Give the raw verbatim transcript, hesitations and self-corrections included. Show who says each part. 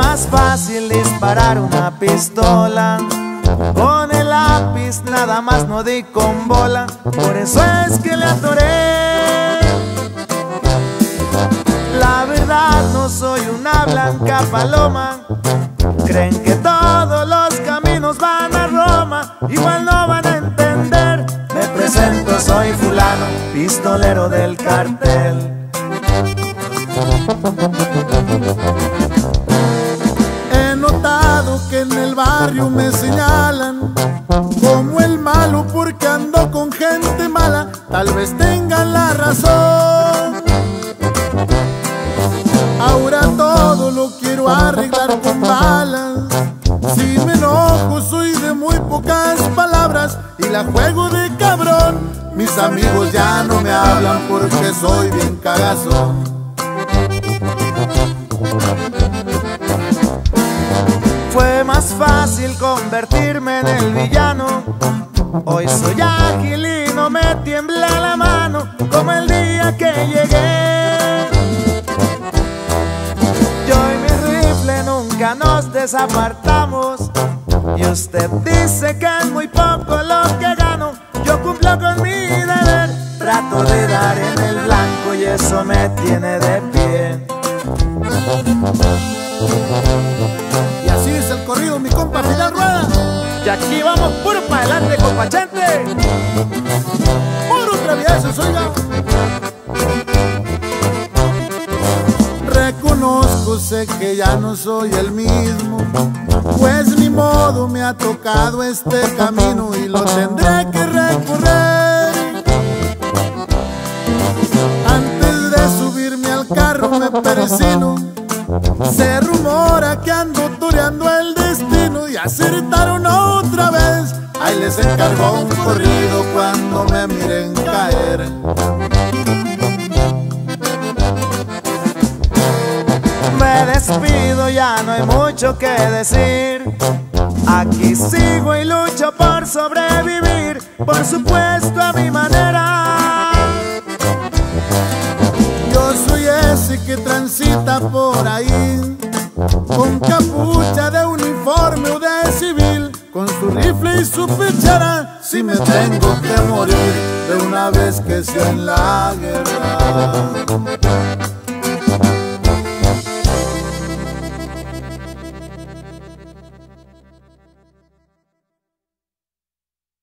Speaker 1: más fácil disparar una pistola con el lápiz, nada más no di con bola. Por eso es que le atoré. La verdad no soy una blanca paloma. Creen que todos los caminos van a Roma. Igual no van a entender. Me presento, soy fulano, pistolero del cartel.
Speaker 2: He notado que en el barrio me señalan como el malo porque ando con gente mala. Tal vez tengan la razón. Ahora todo lo quiero arreglar con balas. Si me enojo soy de muy pocas palabras y la juego de cabrón. Mis amigos ya no me hablan porque soy bien cagazón.
Speaker 1: Fue más fácil convertirme en el villano. Hoy soy ágil y no me tiembla la mano como el día que llegué. Yo y mi rifle nunca nos desapartamos. Y usted dice que es muy poco lo que gano. Yo cumplo con mi deber. Trato de dar en el blanco y eso me tiene de pie.
Speaker 2: Y así es el corrido, mi compa Pilar Rueda.
Speaker 1: Y aquí vamos puro para adelante, compa Chente.
Speaker 2: Puro traviesos, oiga. Reconozco, sé que ya no soy el mismo, pues ni modo me ha tocado este camino y lo tendré que recorrer. Antes de subirme al carro me persino. Se rumora que ando toreando el destino y acertaron otra vez. Ahí les encargo un corrido cuando me miren caer.
Speaker 1: Me despido, ya no hay mucho que decir. Aquí sigo y lucho por sobrevivir, por supuesto a mi manera.
Speaker 2: Yo soy ese que transita por ahí, con capucha de uniforme o de civil, con su rifle y su pechera. Si me tengo que morir de una vez que sea en la guerra.